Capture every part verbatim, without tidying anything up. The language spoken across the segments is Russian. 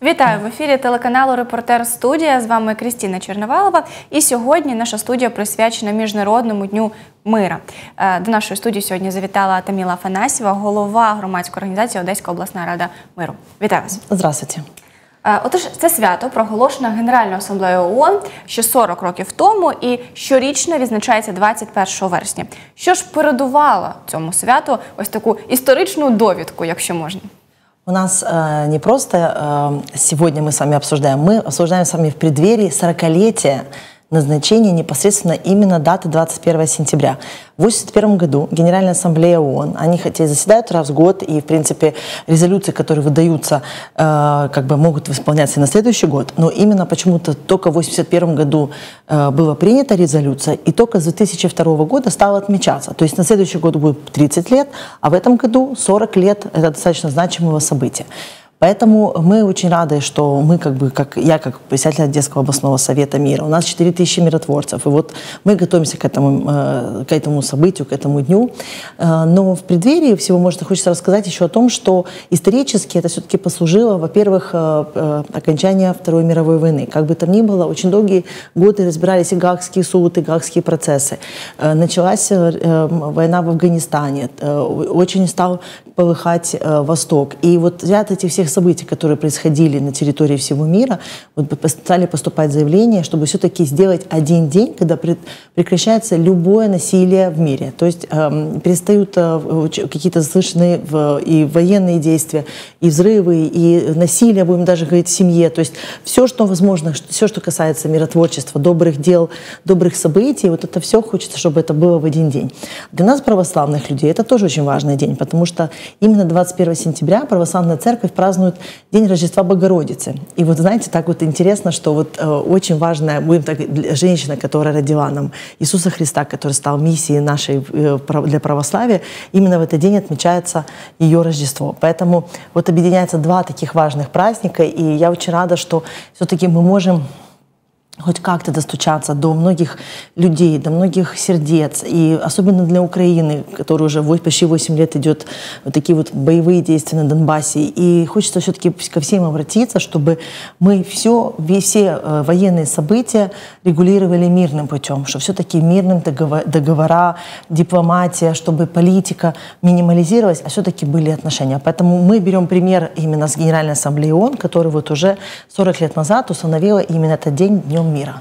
Вітаю! В ефірі телеканалу «Репортер Студія». З вами Крістіна Черновалова. І сьогодні наша студія присвячена Міжнародному дню мира. До нашої студії сьогодні завітала Таміла Афанасьєва, голова громадської організації Одеська обласна рада миру. Вітаю вас! Здравствуйте! Отож, це свято проголошено Генеральною асамблеєю ООН ще сорок років тому і щорічно відзначається двадцять першого вересня. Що ж передувало цьому святу, ось таку історичну довідку, якщо можна? У нас э, не просто э, сегодня мы с вами обсуждаем, мы обсуждаем с вами в преддверии сорокалетия назначения непосредственно именно даты двадцать первого сентября. В восемьдесят первом году Генеральная ассамблея ООН, они хотя и заседают раз в год, и в принципе резолюции, которые выдаются, э, как бы могут исполняться и на следующий год, но именно почему-то только в восемьдесят первом году э, была принята резолюция, и только с две тысячи второго года стала отмечаться. То есть на следующий год будет тридцать лет, а в этом году сорок лет – это достаточно значимого события. Поэтому мы очень рады, что мы, как бы, как я, как председатель Одесского областного совета мира, у нас четыре тысячи миротворцев, и вот мы готовимся к этому, к этому событию, к этому дню. Но в преддверии всего, может, хочется рассказать еще о том, что исторически это все-таки послужило, во-первых, окончание Второй мировой войны. Как бы там ни было, очень долгие годы разбирались и Гаагский суд, и Гаагские процессы. Началась война в Афганистане, очень стал полыхать Восток. И вот ряд этих всех событий, которые происходили на территории всего мира, вот стали поступать заявления, чтобы все-таки сделать один день, когда прекращается любое насилие в мире. То есть э, перестают э, какие-то слышны в, и военные действия, и взрывы, и насилие, будем даже говорить, в семье. То есть все, что возможно, все, что касается миротворчества, добрых дел, добрых событий, вот это все хочется, чтобы это было в один день. Для нас, православных людей, это тоже очень важный день, потому что именно двадцать первого сентября православная церковь празднует День Рождества Богородицы. И вот знаете, так вот интересно, что вот э, очень важная, будем так, женщина, которая родила нам Иисуса Христа, который стал миссией нашей э, для православия, именно в этот день отмечается ее Рождество. Поэтому вот объединяются два таких важных праздника, и я очень рада, что все-таки мы можем хоть как-то достучаться до многих людей, до многих сердец, и особенно для Украины, которая уже почти восемь лет идет вот такие вот боевые действия на Донбассе. И хочется все-таки ко всем обратиться, чтобы мы все, все военные события регулировали мирным путем, что все-таки мирным договор, договора, дипломатия, чтобы политика минимализировалась, а все-таки были отношения. Поэтому мы берем пример именно с Генеральной ассамблеи ООН, которая вот уже сорок лет назад установила именно этот день Днем мира.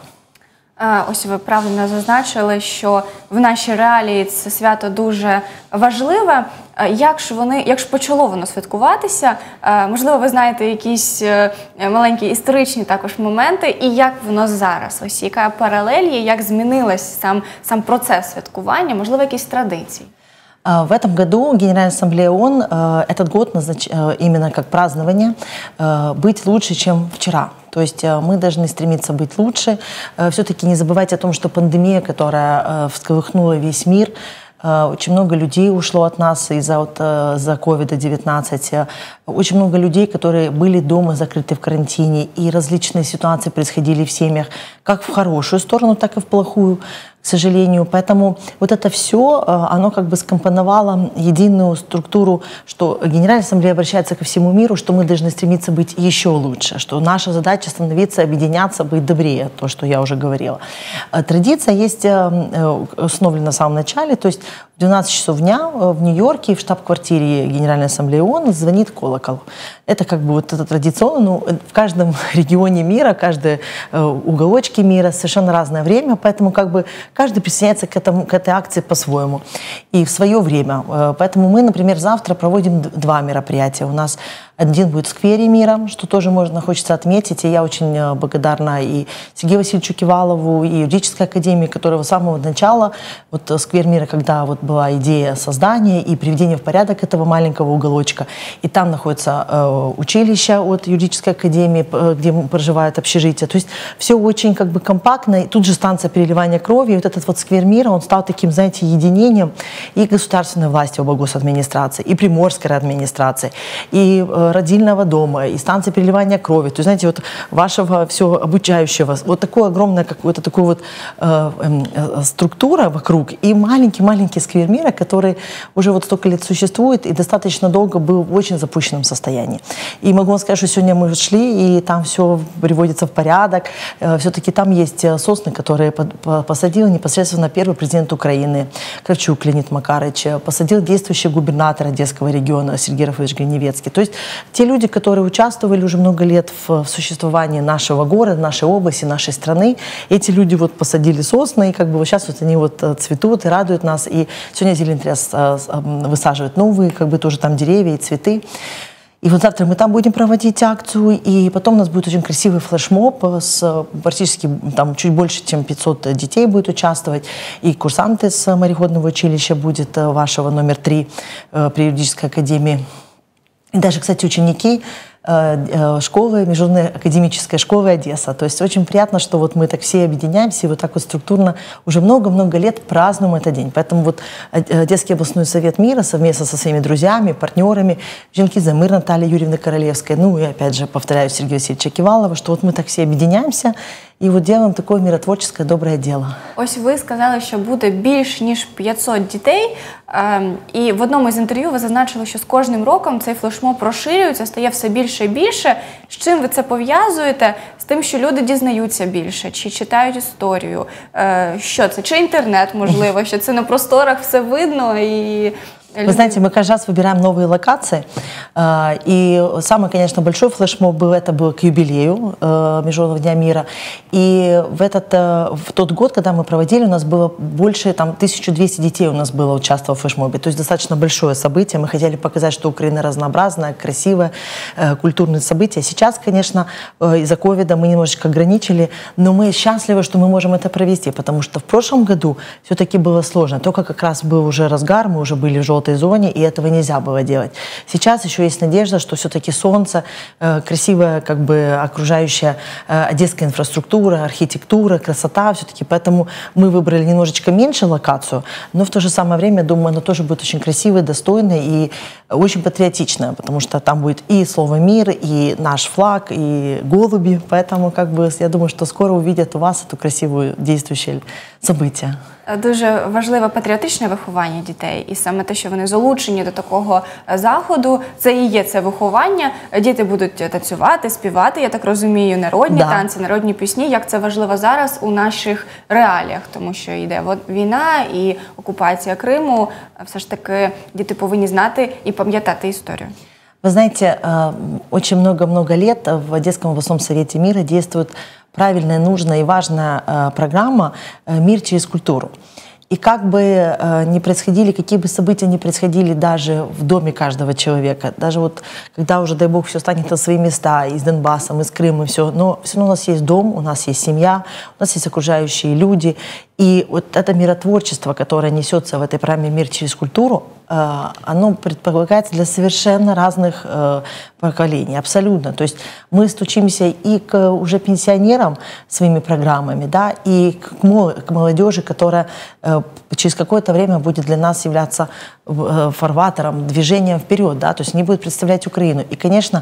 Ось ви правильно зазначили, що в нашій реалії це свято дуже важливе. Як ж вони, як ж почало воно святкуватися? Можливо, ви знаєте якісь маленькі історичні також моменти, і як воно зараз? Ось яка паралель є, як змінилась сам, сам процес святкування, можливо, якісь традиції? В этом году Генеральная ассамблея ООН этот год назнач... именно как празднование «Быть лучше, чем вчера». То есть мы должны стремиться быть лучше. Все-таки не забывайте о том, что пандемия, которая всколыхнула весь мир, очень много людей ушло от нас из-за вот, за ковид девятнадцать. Очень много людей, которые были дома закрыты в карантине, и различные ситуации происходили в семьях, как в хорошую сторону, так и в плохую, к сожалению. Поэтому вот это все, оно как бы скомпоновало единую структуру, что Генеральная ассамблея обращается ко всему миру, что мы должны стремиться быть еще лучше, что наша задача становиться, объединяться, быть добрее, то, что я уже говорила. Традиция есть установлена в самом начале, то есть в двенадцать часов дня в Нью-Йорке в штаб-квартире Генеральной ассамблеи ООН звонит колокол. Это как бы вот это традиционно, ну, в каждом регионе мира, каждой уголочке мира совершенно разное время, поэтому как бы каждый присоединяется к, этому, к этой акции по-своему и в свое время. Поэтому мы, например, завтра проводим два мероприятия. У нас один будет в сквере мира, что тоже можно, хочется отметить. И я очень благодарна и Сергею Васильевичу Кивалову, и юридической академии, которая с самого начала, вот сквер мира, когда вот была идея создания и приведения в порядок этого маленького уголочка. И там находится э, училище от юридической академии, где проживают общежития. То есть все очень как бы компактно. И тут же станция переливания крови. И вот этот вот сквер мира, он стал таким, знаете, единением и государственной власти, облгосадминистрации, и приморской администрации, и э, родильного дома, и станции переливания крови, то есть, знаете, вот вашего всего обучающего, вот такое огромное, какое-то такое вот э, э, структура вокруг, и маленький-маленький сквер мира, который уже вот столько лет существует и достаточно долго был в очень запущенном состоянии. И могу вам сказать, что сегодня мы шли, и там все приводится в порядок. Э, все-таки там есть сосны, которые под, посадил непосредственно первый президент Украины Кравчук Леонид Макарович, посадил действующий губернатор Одесского региона Сергей Рафаэльевич Гриневецкий. То есть те люди, которые участвовали уже много лет в, в существовании нашего города, нашей области, нашей страны, эти люди вот посадили сосны, и как бы вот сейчас вот они вот цветут и радуют нас. И сегодня Зелентрест высаживает новые, как бы тоже там деревья и цветы. И вот завтра мы там будем проводить акцию, и потом у нас будет очень красивый флешмоб, с практически там чуть больше, чем пятьсот детей будет участвовать, и курсанты с мореходного училища будет вашего номер три при юридической академии. И даже, кстати, ученики школы, Международной академической школы Одесса. То есть очень приятно, что вот мы так все объединяемся и вот так вот структурно уже много-много лет празднуем этот день. Поэтому вот Одесский областной совет мира совместно со своими друзьями, партнерами, Женки за мир Натальи Юрьевны Королевской, ну и опять же, повторяю, Сергея Васильевича Кивалова, что вот мы так все объединяемся і от делаем такое миротворческое доброе дело. Ось ви сказали, що буде більш ніж п'ятсот дітей, і в одному з інтерв'ю ви зазначили, що з кожним роком цей флешмоб розширюється, стає все більше і більше. З чим ви це пов'язуєте? З тим, що люди дізнаються більше, чи читають історію? Що це? Чи інтернет, можливо, що це на просторах все видно і... Вы знаете, мы каждый раз выбираем новые локации, и самый, конечно, большой флешмоб был, это был к юбилею Международного дня мира, и в, этот, в тот год, когда мы проводили, у нас было больше, там, тысяча двести детей у нас было участвовало в флешмобе, то есть достаточно большое событие, мы хотели показать, что Украина разнообразная, красивая, культурное событие. Сейчас, конечно, из-за ковида мы немножечко ограничили, но мы счастливы, что мы можем это провести, потому что в прошлом году все-таки было сложно, только как раз был уже разгар, мы уже были в желтой зоне, и этого нельзя было делать. Сейчас еще есть надежда, что все-таки солнце, э, красивая как бы окружающая э, одесская инфраструктура, архитектура, красота все-таки, поэтому мы выбрали немножечко меньше локацию, но в то же самое время, думаю, она тоже будет очень красивой, достойной и очень патриотичная, потому что там будет и слово «мир», и наш флаг, и голуби, поэтому как бы я думаю, что скоро увидят у вас эту красивую действующее событие. Дуже важливе патріотичне виховання дітей, і саме те, що вони залучені до такого заходу, це і є це виховання. Діти будуть танцювати, співати, я так розумію, народні да. танці, народні пісні. Як це важливо зараз у наших реаліях, тому що йде війна і окупація Криму. Все ж таки діти повинні знати і пам'ятати історію. Вы знаете, очень много-много лет в Одесском областном совете мира действует правильная, нужная и важная программа «Мир через культуру». И как бы ни происходили, какие бы события ни происходили даже в доме каждого человека, даже вот когда уже, дай бог, все станет на свои места, и с Донбассом, и с Крымом, и все, но все равно у нас есть дом, у нас есть семья, у нас есть окружающие люди. И вот это миротворчество, которое несется в этой программе «Мир через культуру», оно предполагается для совершенно разных поколений, абсолютно. То есть мы стучимся и к уже пенсионерам своими программами, да, и к молодежи, которая через какое-то время будет для нас являться фарватером, движением вперед, да, то есть они будут представлять Украину. И, конечно,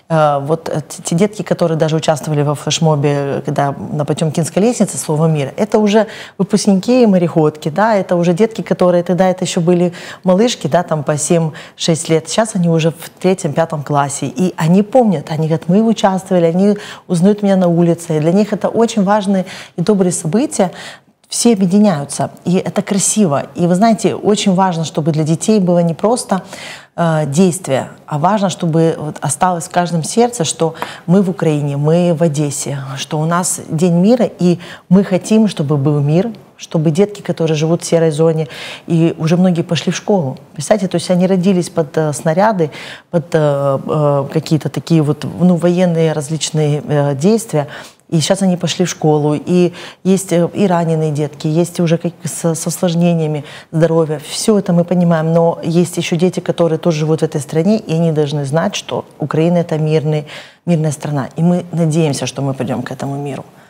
вот те детки, которые даже участвовали во флешмобе, когда на Потемкинской лестнице «Слово мира», это уже выпускники мореходки, да, это уже детки, которые тогда это еще были малышки, да, там по семь-шесть лет, сейчас они уже в третьем-пятом классе, и они помнят, они говорят, мы участвовали, они узнают меня на улице, и для них это очень важные и добрые события. Все объединяются, и это красиво. И вы знаете, очень важно, чтобы для детей было не просто э, действие, а важно, чтобы вот осталось в каждом сердце, что мы в Украине, мы в Одессе, что у нас День мира, и мы хотим, чтобы был мир, чтобы детки, которые живут в серой зоне, и уже многие пошли в школу. Представьте, то есть они родились под э, снаряды, под э, э, какие-то такие вот, ну, военные различные э, действия. И сейчас они пошли в школу, и есть и раненые детки, есть уже с, с осложнениями здоровья. Все это мы понимаем, но есть еще дети, которые тоже живут в этой стране, и они должны знать, что Украина — это мирный, мирная страна. И мы надеемся, что мы пойдем к этому миру.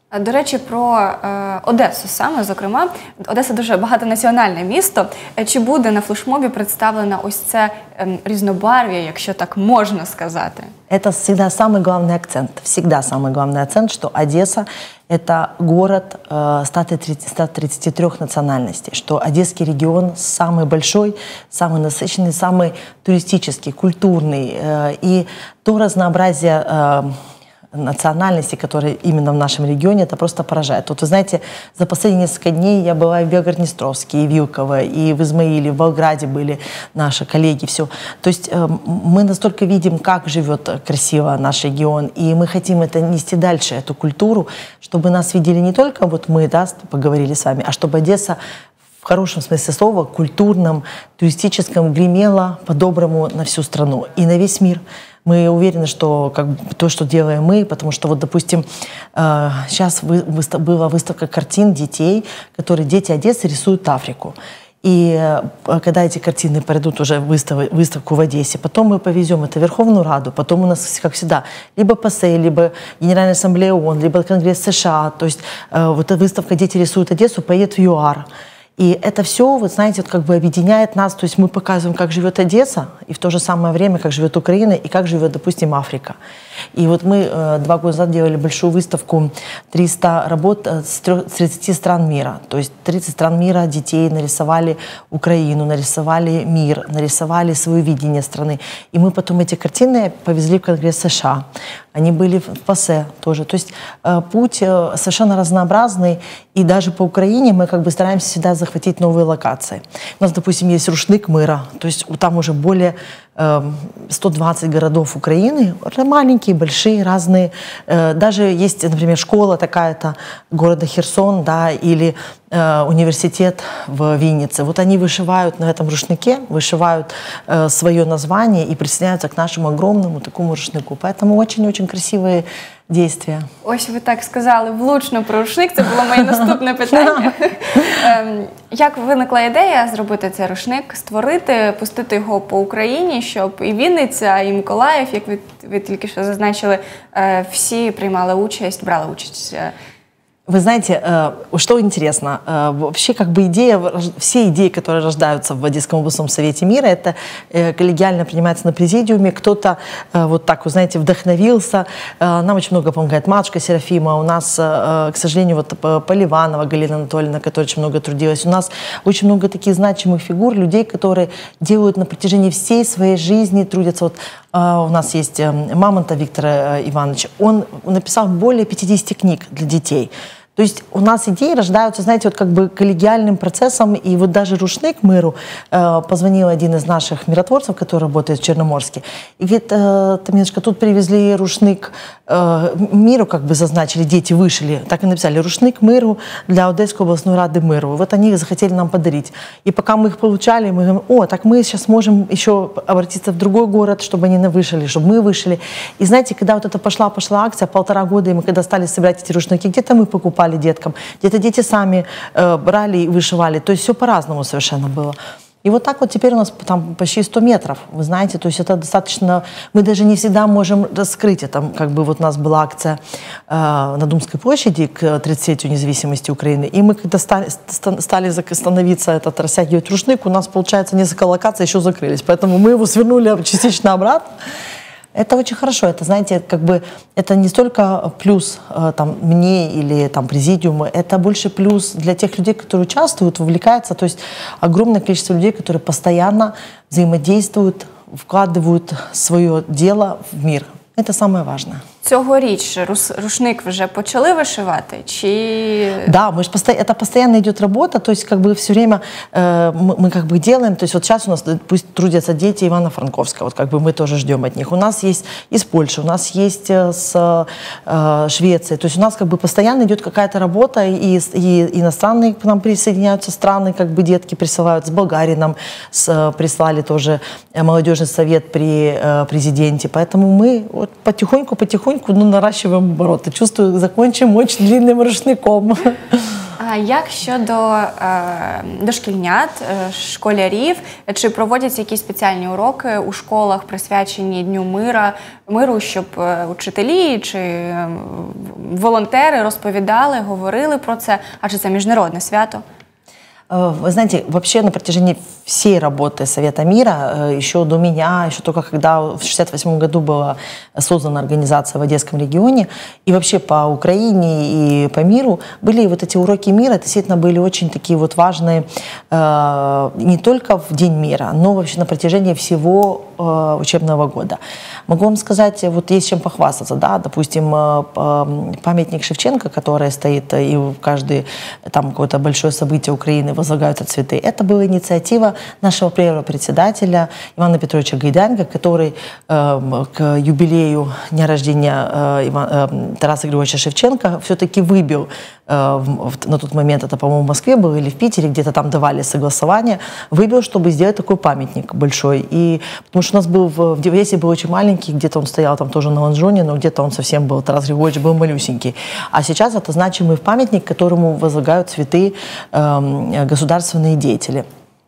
До речі, про е, Одесу саме, зокрема. Одеса дуже багатонаціональне місто. Чи буде на флешмобі представлено ось це е, різнобарв'я, якщо так можна сказати? Это всегда самый главный акцент. Всегда самый главный акцент, что Одесса – это город э, ста тридцати трёх национальностей, что Одесский регион самый большой, самый насыщенный, самый туристический, культурный. Э, и то разнообразие э, национальностей, которые именно в нашем регионе, это просто поражает. Вот вы знаете, за последние несколько дней я была и в Белгород-Днестровске, и в Вилково, и в Измаиле, в Болграде были наши коллеги, все. То есть э, мы настолько видим, как живет красиво наш регион, и мы хотим это нести дальше, эту культуру, чтобы нас видели не только вот мы, да, поговорили с вами, а чтобы Одесса в хорошем смысле слова, культурном, туристическом гремела по-доброму на всю страну и на весь мир. Мы уверены, что как бы, то, что делаем мы, потому что, вот, допустим, э, сейчас вы, выстав, была выставка картин детей, которые дети Одессы рисуют Африку. И э, когда эти картины пройдут уже выстав, выставку в Одессе, потом мы повезем это в Верховную Раду, потом у нас, как всегда, либо ПАСЕ, либо Генеральная Ассамблея ООН, либо Конгресс США. То есть э, вот эта выставка «Дети рисуют Одессу» поедет в ЮАР. И это все, вот знаете, вот как бы объединяет нас, то есть мы показываем, как живет Одесса, и в то же самое время, как живет Украина, и как живет, допустим, Африка. И вот мы э, два года назад делали большую выставку триста работ с тридцати стран мира. То есть тридцать стран мира детей нарисовали Украину, нарисовали мир, нарисовали свое видение страны. И мы потом эти картины повезли в Конгресс США. Они были в ПАСЕ тоже. То есть э, путь э, совершенно разнообразный. И даже по Украине мы как бы стараемся всегда захватить новые локации. У нас, допустим, есть рушник мира. То есть там уже более сто двадцать городов Украины, маленькие, большие, разные. Даже есть, например, школа такая-то города Херсон, да, или э, университет в Виннице. Вот они вышивают на этом рушнике, вышивают э, свое название и присоединяются к нашему огромному такому рушнику. Поэтому очень-очень красивые действия. Ось ви так сказали влучно про рушник, це було моє наступне питання. Як виникла ідея зробити цей рушник, створити, пустити його по Україні, щоб і Вінниця, і Миколаїв, як ви, ви тільки що зазначили, всі приймали участь, брали участь? Вы знаете, что интересно, вообще как бы идея, все идеи, которые рождаются в Одесском областном совете мира, это коллегиально принимается на президиуме, кто-то вот так, вы знаете, вдохновился, нам очень много помогает матушка Серафима, у нас, к сожалению, вот Поливанова Галина Анатольевна, которая очень много трудилась, у нас очень много таких значимых фигур, людей, которые делают на протяжении всей своей жизни, трудятся. Вот у нас есть Мамонтов Виктор Иванович, он написал более пятидесяти книг для детей. То есть у нас идеи рождаются, знаете, вот как бы коллегиальным процессом. И вот даже рушник миру э, позвонил один из наших миротворцев, который работает в Черноморске, и говорит, э, Таминочка, тут привезли рушник э, миру, как бы зазначили, дети вышли, так и написали, рушник миру для Одесской областной рады миру. Вот они захотели нам подарить. И пока мы их получали, мы говорим, о, так мы сейчас можем еще обратиться в другой город, чтобы они вышли, чтобы мы вышли. И знаете, когда вот это пошла-пошла акция, полтора года, и мы когда стали собирать эти рушники, где-то мы покупали деткам, где-то дети сами э, брали и вышивали. То есть все по-разному совершенно было. И вот так вот теперь у нас там почти сто метров, вы знаете, то есть это достаточно, мы даже не всегда можем раскрыть это. Как бы вот у нас была акция э, на Думской площади к тридцатилетию независимости Украины, и мы когда стали, стали становиться, этот, растягивать рушник, у нас, получается, несколько локаций еще закрылись, поэтому мы его свернули частично обратно. Это очень хорошо, это, знаете, как бы, это не столько плюс э, там, мне или там, президиуму, это больше плюс для тех людей, которые участвуют, вовлекаются, то есть огромное количество людей, которые постоянно взаимодействуют, вкладывают свое дело в мир. Это самое важное. Цьогоріч рушник вже почали вишивати? Чи... Да, мы же посто... это постоянно идет работа, то есть как бы все время э, мы, мы как бы делаем, то есть вот сейчас у нас пусть трудятся дети Ивано-Франковска, вот как бы мы тоже ждем от них. У нас есть из Польши, у нас есть с э, Швеции, то есть у нас как бы постоянно идет какая-то работа, и, и иностранные к нам присоединяются страны, как бы детки присылают, с Болгарии нам с, прислали тоже молодежный совет при э, президенте, поэтому мы вот потихоньку-потихоньку ну, наращиваем обороты. Чувствую, закончим очень длинным рушником. А як щодо е, дошкільнят, е, школярів? Чи проводяться якісь спеціальні уроки у школах, присвячені Дню мира, миру, щоб е, учителі чи е, волонтери розповідали, говорили про це, адже це міжнародне свято? Вы знаете, вообще на протяжении всей работы Совета мира, еще до меня, еще только когда в шестьдесят восьмом году была создана организация в Одесском регионе, и вообще по Украине и по миру, были вот эти уроки мира, действительно были очень такие вот важные, не только в День мира, но вообще на протяжении всего учебного года. Могу вам сказать, вот есть чем похвастаться, да, допустим, памятник Шевченко, который стоит, и в каждое там какое-то большое событие Украины возлагаются цветы. Это была инициатива нашего первого председателя Ивана Петровича Гайденко, который э, к юбилею дня рождения э, Иван, э, Тараса Григорьевича Шевченко все-таки выбил, э, в, на тот момент это, по-моему, в Москве было или в Питере, где-то там давали согласование, выбил, чтобы сделать такой памятник большой. И, потому что у нас был в, в Одессе был очень маленький, где-то он стоял там тоже на лонжоне, но где-то он совсем был, Тарас Григорьевич был малюсенький. А сейчас это значимый памятник, которому возлагают цветы э, государственные деятели.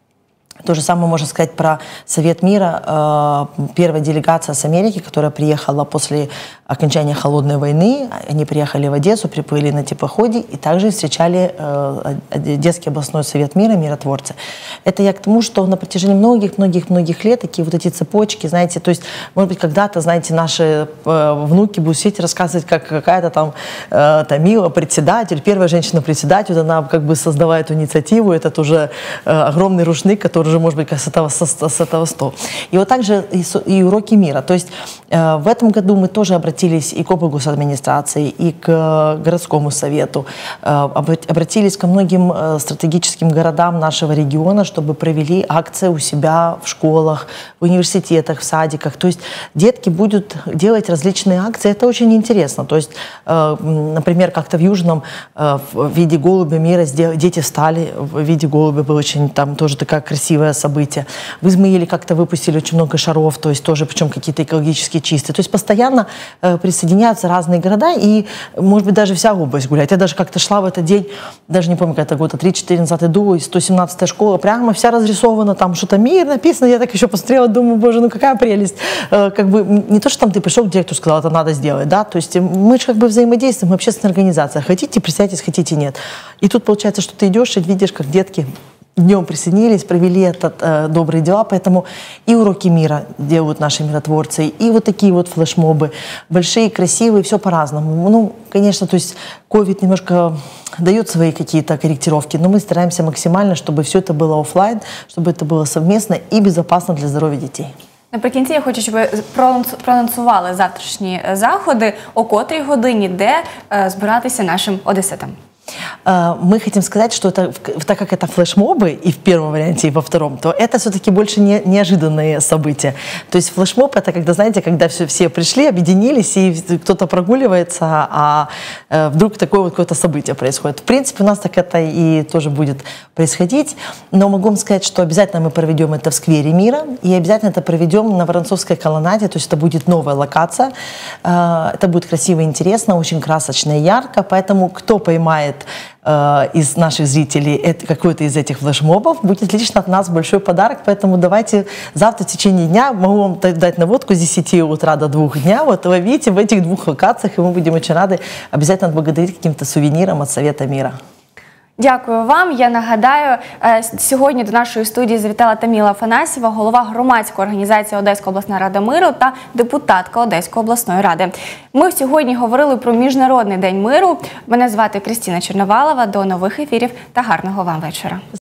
То же самое можно сказать про Совет мира. Первая делегация с Америки, которая приехала после окончания Холодной войны, они приехали в Одессу, приплыли на теплоходе и также встречали Одесский областной Совет мира, миротворцы. Это я к тому, что на протяжении многих-многих-многих лет такие вот эти цепочки, знаете, то есть, может быть, когда-то, знаете, наши внуки будут сидеть и рассказывать, как какая-то там Тамила, председатель, первая женщина-председатель, она как бы создала эту инициативу, этот уже огромный рушник, который уже, может быть, с этого, с этого сто. И вот также и, и уроки мира. То есть э, в этом году мы тоже обратились и к облгосадминистрации, и к э, городскому совету, э, обратились ко многим э, стратегическим городам нашего региона, чтобы провели акции у себя в школах, в университетах, в садиках. То есть детки будут делать различные акции. Это очень интересно. То есть, э, например, как-то в Южном э, в виде голубя мира дети встали в виде голубя. Было очень там тоже такая красивая событие. В Измаиле как-то выпустили очень много шаров, то есть тоже, причем какие-то экологически чистые. То есть постоянно э, присоединяются разные города, и, может быть, даже вся область гуляет. Я даже как-то шла в этот день, даже не помню, как это года три-четыре назад иду, и сто семнадцатая школа прямо вся разрисована, там что-то мир написано, я так еще посмотрела, думаю, боже, ну какая прелесть. Э, как бы не то, что там ты пришел к директору, сказал, это надо сделать, да, то есть мы же как бы взаимодействуем, мы общественная организация, хотите, присядьтесь, хотите, нет. И тут получается, что ты идешь и видишь, как детки днем присоединились, провели этот э, добрые дела, поэтому и уроки мира делают наши миротворцы, и вот такие вот флешмобы, большие, красивые, все по-разному. Ну, конечно, то есть ковид немножко дает свои какие-то корректировки, но мы стараемся максимально, чтобы все это было офлайн, чтобы это было совместно и безопасно для здоровья детей. Наприкінці я хочу, щоб ви проанонсували завтрашні заходи, о котрій годині, де е, збиратися нашим одеситам. Мы хотим сказать, что это, так как это флешмобы и в первом варианте, и во втором, то это все-таки больше не, неожиданные события. То есть флешмоб — это когда, знаете, когда все, все пришли, объединились, и кто-то прогуливается, а вдруг такое вот какое-то событие происходит. В принципе, у нас так это и тоже будет происходить. Но могу вам сказать, что обязательно мы проведем это в сквере мира, и обязательно это проведем на Воронцовской колоннаде, то есть это будет новая локация. Это будет красиво и интересно, очень красочно и ярко, поэтому кто поймает из наших зрителей какой-то из этих флешмобов, будет лично от нас большой подарок, поэтому давайте завтра в течение дня, могу вам дать наводку с десяти утра до двух дня, вот ловите в этих двух локациях, и мы будем очень рады обязательно отблагодарить каким-то сувениром от Совета мира. Дякую вам. Я нагадаю, сьогодні до нашої студії завітала Таміла Афанасьєва, голова громадської організації Одеська обласна рада миру та депутатка Одеської обласної ради. Ми сьогодні говорили про Міжнародний день миру. Мене звати Крістіна Черновалова. До нових ефірів та гарного вам вечора.